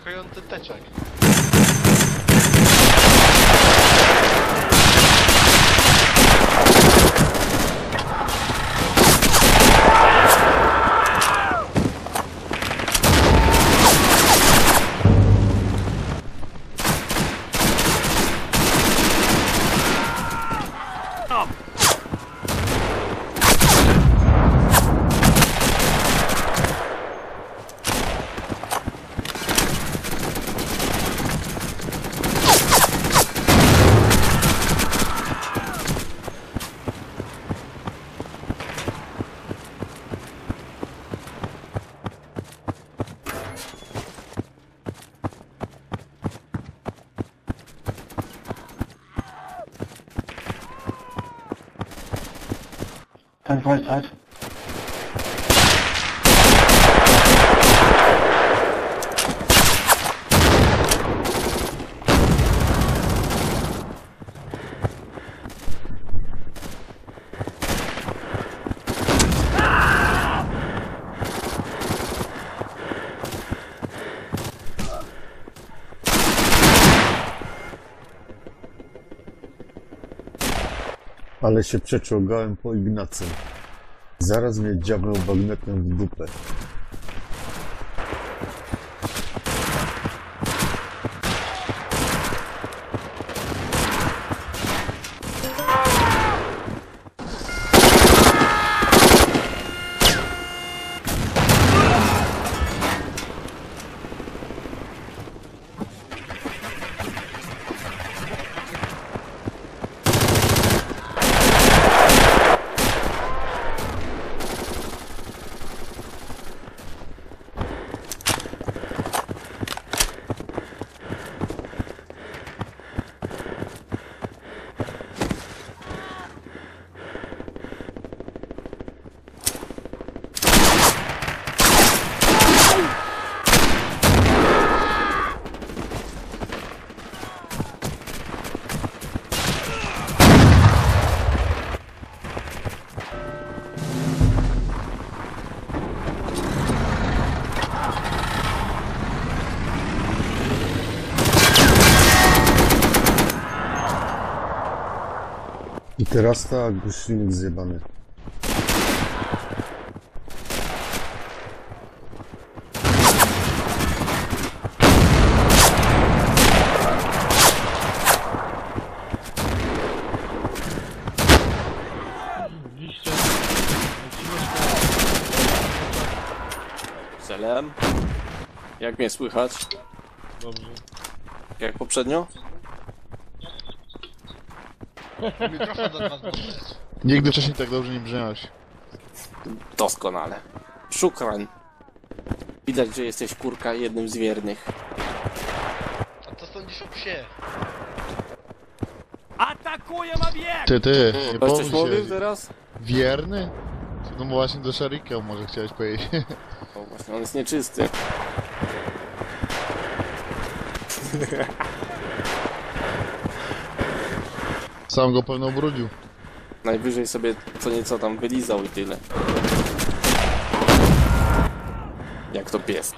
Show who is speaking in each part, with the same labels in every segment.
Speaker 1: zakrojący teczek.
Speaker 2: Kein Freizeit.
Speaker 3: Ale się przeczołgałem po Ignacym. Zaraz mnie dziabnął bagnetem w dupę. I teraz tak, silnik zjebany.
Speaker 4: Salam. Jak mnie słychać?
Speaker 1: Dobrze.
Speaker 4: Jak poprzednio?
Speaker 1: Mikrofon do was dobrze.
Speaker 5: Nigdy wcześniej tak dobrze nie brzmiałeś.
Speaker 4: Doskonale. Szukran. Widać, że jesteś, kurka, jednym z wiernych.
Speaker 1: A co sądzisz o psie?
Speaker 5: Ty, nie
Speaker 4: Ktoś coś
Speaker 5: pomyśl
Speaker 4: mówił
Speaker 5: się.
Speaker 4: teraz?
Speaker 5: Wierny? No właśnie do Sharika może chciałeś powiedzieć.
Speaker 4: O, właśnie, on jest nieczysty.
Speaker 5: Sam go pewno ubrudził.
Speaker 4: Najwyżej sobie co nieco tam wylizał i tyle. Jak to pies.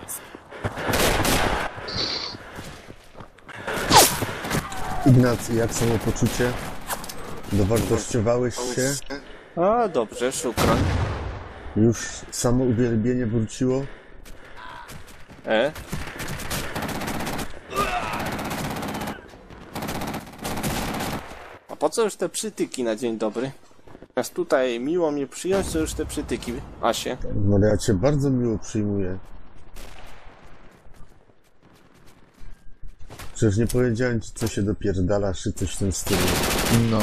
Speaker 3: Ignacy, jak samopoczucie? Dowartościowałeś się?
Speaker 4: A, dobrze, szukran.
Speaker 3: Już samouwielbienie wróciło?
Speaker 4: A po co już te przytyki na dzień dobry? Teraz tutaj miło mnie przyjąć, to już te przytyki, Asie.
Speaker 3: No ale ja cię bardzo miło przyjmuję. Przecież nie powiedziałem ci, co się dopierdalasz, czy coś w tym stylu.
Speaker 5: No.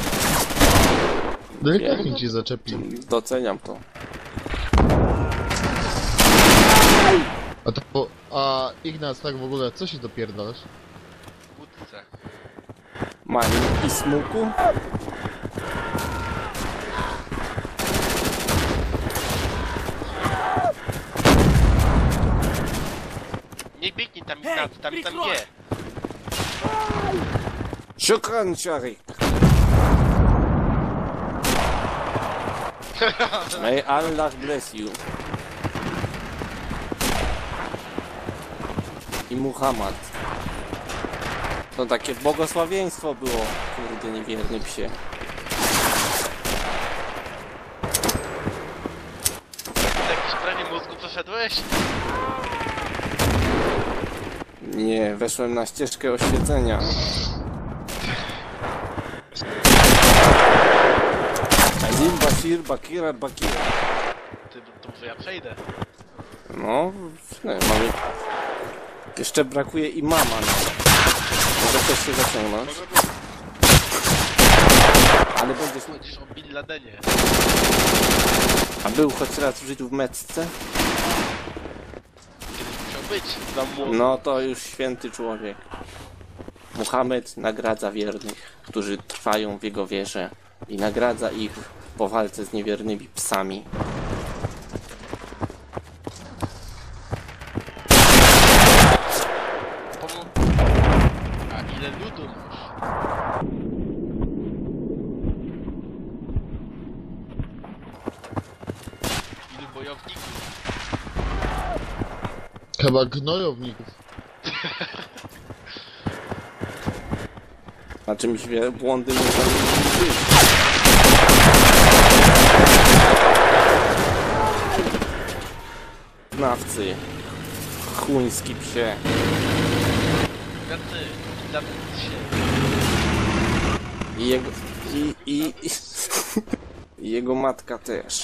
Speaker 5: Delikatnie ci zaczepił.
Speaker 4: Doceniam to.
Speaker 5: A Ignac, tak w ogóle, co się dopierdalasz?
Speaker 1: Kłódce.
Speaker 4: Mani i smuku?
Speaker 1: Nie biegnij tam, Ignacy, tam nie.
Speaker 4: Szukran, Sharik. May Allah bless you. i Muhammad. To takie błogosławieństwo było, kurde, niewierny psie.
Speaker 1: Jakieś pranie mózgu przeszedłeś?
Speaker 4: Nie, weszłem na ścieżkę oświecenia. Azim Bashir Bakir Bakir.
Speaker 1: To może ja przejdę.
Speaker 4: No, nie, mamy... Jeszcze brakuje imama, no. Może też się zaciągnąć. Ale będziesz...
Speaker 1: Chodzisz o Bin Ladenie.
Speaker 4: A był choć raz w życiu w Mecce?
Speaker 1: Kiedyś musiał być. Tam młody.
Speaker 4: No to już święty człowiek. Muhammad nagradza wiernych, którzy trwają w jego wierze i nagradza ich po walce z niewiernymi psami.
Speaker 1: A ile ludu masz? Ilu bojowników?
Speaker 5: Chyba gnojowników.
Speaker 4: Na czymś błądy nie powinny być. Znawcy. Chuński psie.
Speaker 1: Tacy, dla się.
Speaker 4: I jego... I jego matka też.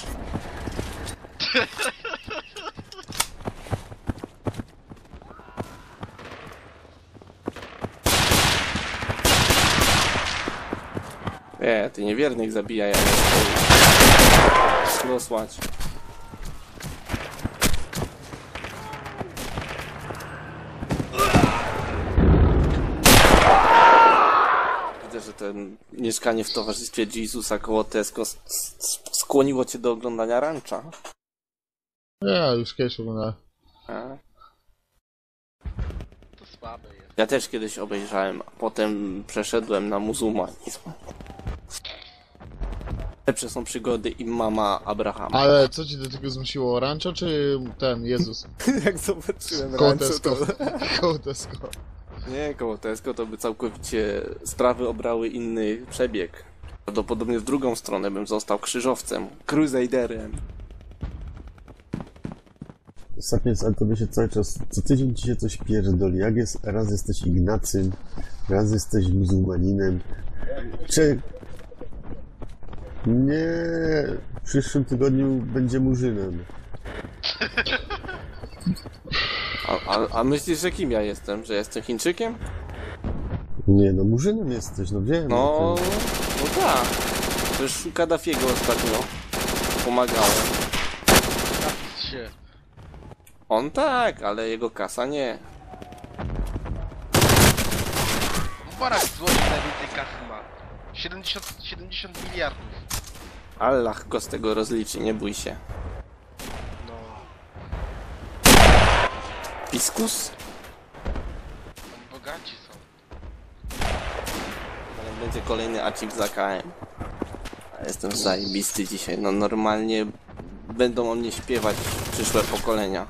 Speaker 4: Ty niewiernych zabijaj, a nie rozsłać. Widzę, że ten mieszkanie w towarzystwie Jezusa koło Tesco skłoniło cię do oglądania rancha.
Speaker 5: Ja już kiedyś oglądałem.
Speaker 4: A?
Speaker 1: To słabe jest.
Speaker 4: Ja też kiedyś obejrzałem, a potem przeszedłem na muzułmanizm. Lepsze są przygody imama Abrahama.
Speaker 5: Ale co ci do tego zmusiło? Rancho czy ten Jezus?
Speaker 4: Jak zobaczyłem
Speaker 5: Koło
Speaker 4: rancho,
Speaker 5: Tesco.
Speaker 4: to...
Speaker 5: Koło Tesco.
Speaker 4: Nie, koło Tesco to by całkowicie sprawy obrały inny przebieg. Prawdopodobnie w drugą stronę bym został krzyżowcem, crusaderem.
Speaker 3: Sapiens, ale tobie się cały czas, co tydzień ci się coś pierdoli. Jak jest, raz jesteś Ignacym, raz jesteś muzułmaninem. Czy... Nie, w przyszłym tygodniu będzie murzynem.
Speaker 4: A myślisz, że kim ja jestem? Że jestem Chińczykiem?
Speaker 3: Nie, no murzynem jesteś, no wiem.
Speaker 4: No tak. Przecież Kaddafiego ostatnio pomagałem.
Speaker 1: Napis się.
Speaker 4: On tak, ale jego kasa nie.
Speaker 1: Mubarak złodziej najwięcej kasy ma. 70 miliardów.
Speaker 4: Allah go z tego rozliczy, nie bój się.
Speaker 1: No.
Speaker 4: Piskus?
Speaker 1: Bogaci są.
Speaker 4: Ale będzie kolejny achieve za KM. A jestem zajebisty dzisiaj. No normalnie będą o mnie śpiewać przyszłe pokolenia.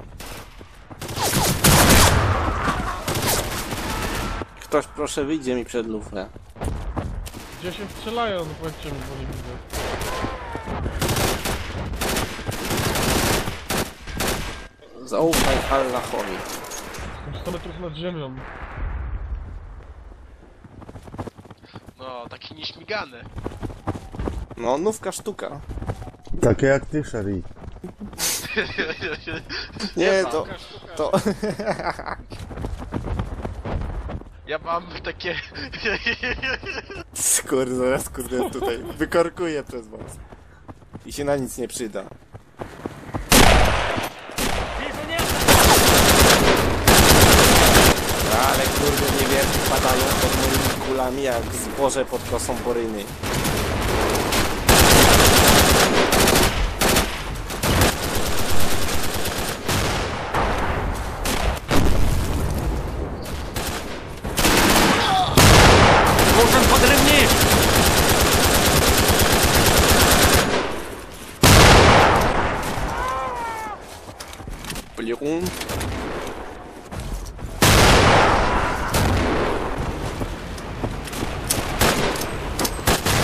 Speaker 4: Ktoś proszę wyjdzie mi przed lufę.
Speaker 2: Gdzie się strzelają? No powiedzcie mi, bo nie widzę.
Speaker 4: 'Allahowi.
Speaker 2: 100 metrów nad ziemią.
Speaker 1: No, taki nieśmigany.
Speaker 4: No, nówka sztuka.
Speaker 3: Takie jak ty, Shari.
Speaker 4: Nie, to...
Speaker 1: Ja mam takie...
Speaker 4: Kurde, zaraz kurde tutaj wykorkuję przez was. I się na nic nie przyda. Ale kurde niewierni padają pod moimi kulami jak zboże pod kosą boryny. Plium.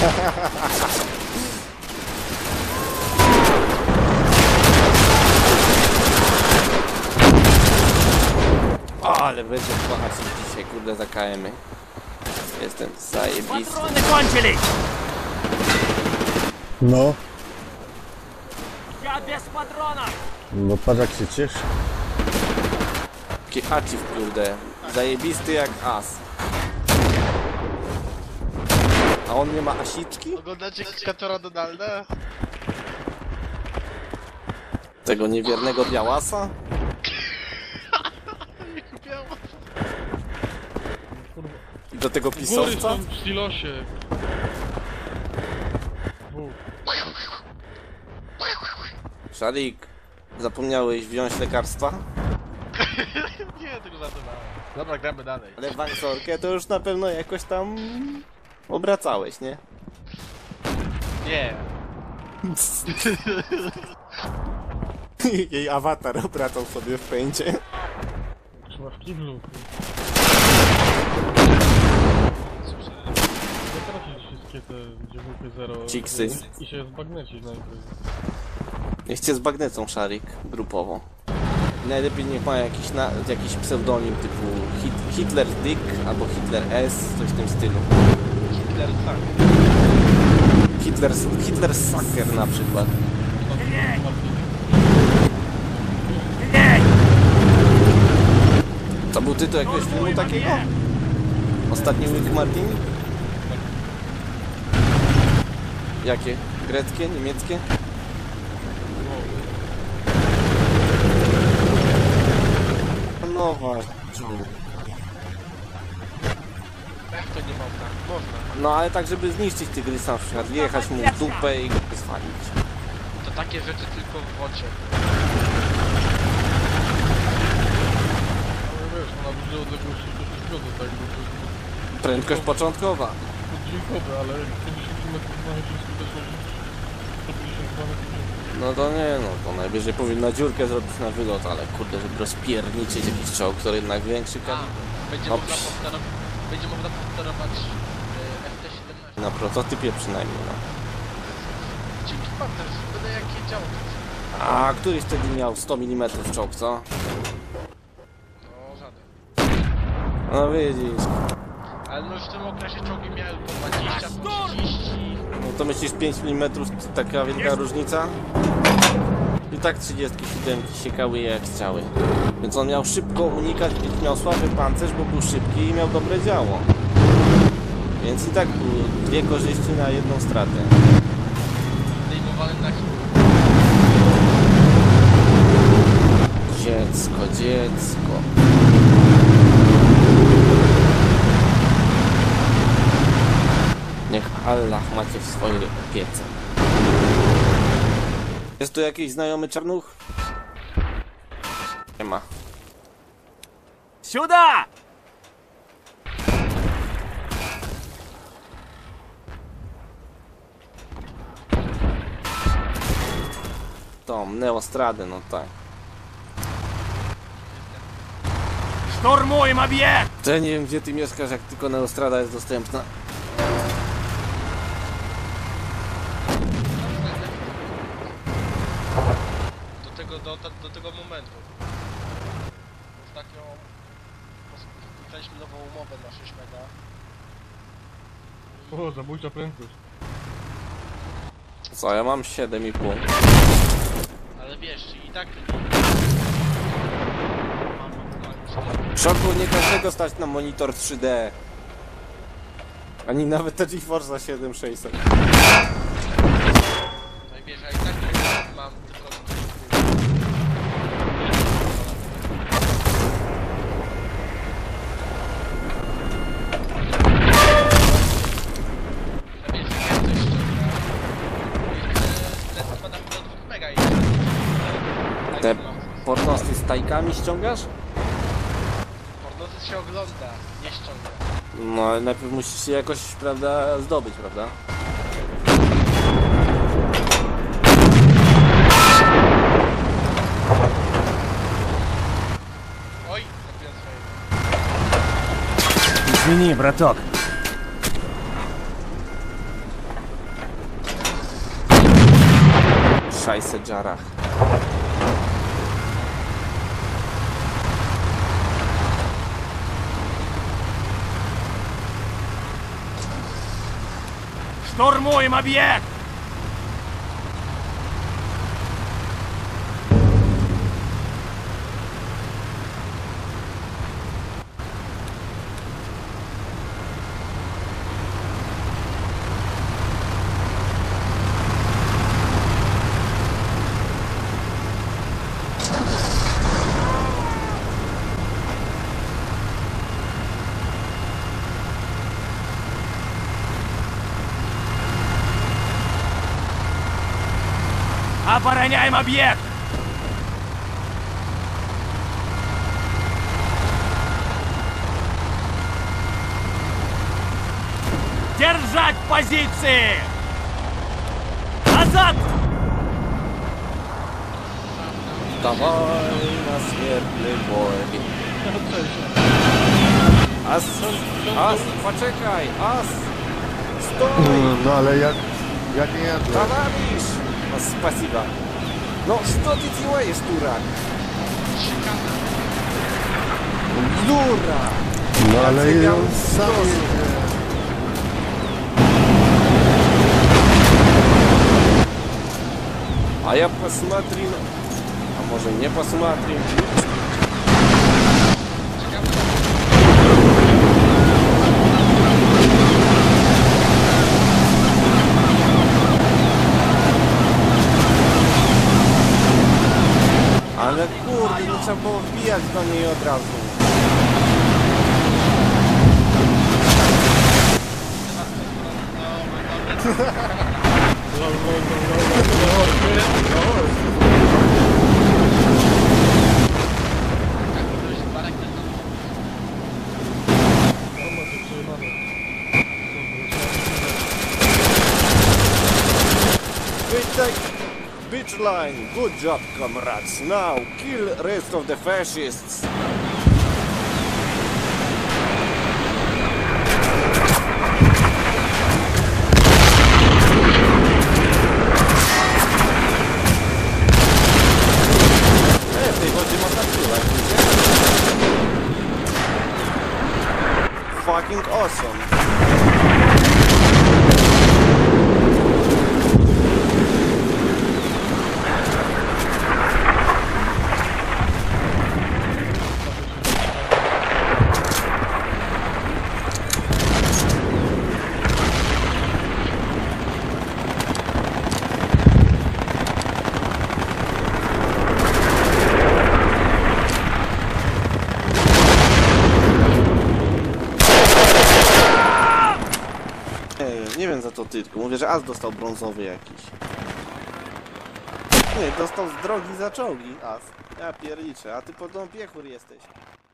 Speaker 4: O, ale będzie bohater dzisiaj, kurde, za KM-y. Jestem zajebisty.
Speaker 6: Патроны кончились!
Speaker 3: No,
Speaker 6: Я без патронов!
Speaker 3: no patrz jak się cieszy.
Speaker 4: Taki achiv, kurde. Zajebisty jak as. A on nie ma asiczki?
Speaker 1: Oglądacie Katora Donalda?
Speaker 4: Tego niewiernego białasa? I do tego
Speaker 2: Góry
Speaker 4: pisowca?
Speaker 2: są w silosie.
Speaker 4: Szarik, zapomniałeś wziąć lekarstwa?
Speaker 1: Nie, tego żartowałem. Dobra, gramy dalej.
Speaker 4: Ale wangsorkę to już na pewno jakoś tam obracałeś, nie?
Speaker 1: Nie.
Speaker 4: Jej awatar obracał sobie w pęcie.
Speaker 2: Trzeba w kiblu. Zatracić wszystkie te dziewuchy 0
Speaker 4: Ciksy.
Speaker 2: i się zbagnecić najpierw.
Speaker 4: Niech cię zbagnecą, Szarik, grupowo. I najlepiej niech ma jakiś pseudonim typu Hitler Dick albo Hitler S, coś w tym stylu.
Speaker 1: Hitler tak.
Speaker 4: Hitler Sucker na przykład. To był tytuł jakiegoś filmu takiego? Ostatni Rick Martin? Jakie? Greckie? Niemieckie? No właśnie.
Speaker 1: Jak to nie można? Można.
Speaker 4: No ale tak, żeby zniszczyć tygrysa na przykład, wjechać mu w dupę i go zwalić.
Speaker 1: To takie rzeczy tylko w wodzie.
Speaker 2: Ale wiesz, na duże odległości to się zgodzę, tak? Bo to jest
Speaker 4: Prędkość początkowa.
Speaker 2: dźwiękowe, ale 50 km na godzinę skuteczność 150 km.
Speaker 4: No to nie, no to najwyżej powinna dziurkę zrobić na wylot, ale kurde, żeby rozpierniczyć jakiś czołg, który jednak większy kaliber.
Speaker 1: Będzie
Speaker 4: No,
Speaker 1: można podsterować FT-17.
Speaker 4: Na prototypie przynajmniej, no.
Speaker 1: Dzięki Panter, będę jak wiedział.
Speaker 4: A któryś wtedy miał 100 mm czołg, co?
Speaker 1: No żaden.
Speaker 4: No widzisz.
Speaker 1: Ale no już w tym okresie czołgi miały po 20, po 30.
Speaker 4: No to myślisz 5 mm to taka wielka różnica? I tak 37 siekały je jak chciały. Więc on miał szybko unikać, miał słaby pancerz, bo był szybki i miał dobre działo. Więc i tak były dwie korzyści na jedną stratę.
Speaker 1: Zdejmowany na chwilę.
Speaker 4: Dziecko, dziecko. Niech Allah macie w swojej opiece. Jest tu jakiś znajomy czarnuch? Nie ma.
Speaker 6: Сюда!
Speaker 4: Tom, Neostradę, no tak.
Speaker 6: Штурмуем объект!
Speaker 4: To ja nie wiem, gdzie ty mieszkasz, jak tylko Neostrada jest dostępna.
Speaker 1: Do tego momentu. Ostatnio podpisaliśmy nową umowę na 6 mega.
Speaker 2: O, zabójcza prędkość.
Speaker 4: Co, ja mam 7,5.
Speaker 1: Ale wiesz, i tak...
Speaker 4: W szoku, nie każdego stać na monitor 3D. Ani nawet te GeForce 7600.
Speaker 1: No i wiesz, a i tak mam tylko... A wiesz, jak coś ściąga... Lecę na pewno 2 mega i...
Speaker 4: Te pornosy z tajkami ściągasz?
Speaker 1: Pornosy się ogląda, nie ściąga.
Speaker 4: No, ale najpierw musisz się jakoś, prawda, zdobyć, prawda?
Speaker 1: Oj, zabiłem swojego.
Speaker 6: Извини, браток.
Speaker 4: szajse dżarach.
Speaker 6: Штурмуем объект! Обороняем объект! Держать позиции! Назад!
Speaker 4: Dawaj na śmiertny boj. As, poczekaj, as! Stój!
Speaker 5: No ale ja nie jadę.
Speaker 4: Towarisz! No, spasiba. No, co ty делаешь, дурак?
Speaker 1: Szykana.
Speaker 4: Дура!
Speaker 5: No ale
Speaker 4: cię
Speaker 5: ja
Speaker 4: miałem
Speaker 5: sam
Speaker 4: dosyć.
Speaker 5: jedzie.
Speaker 4: А я посмотрю... А может не посмотрим? Ale kurde, nie trzeba było wbijać do niej od razu. We take beach line. Good job, comrades. Now kill rest of the fascists. W tej wodzie można pływać, wiecie? Fucking awesome. Nie wiem za to ty, tylko mówię, że As dostał brązowy jakiś. Nie, dostał z drogi za czołgi, As. Ja pierniczę, a ty podobno piechur jesteś.